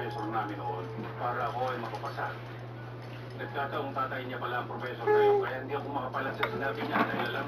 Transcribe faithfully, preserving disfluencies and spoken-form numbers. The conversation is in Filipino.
professor namin noon para ako ay makapasa. Nagkataong tatay niya pala ang professor na yun, kaya hindi ako makapala sa sinabi niya dahil alam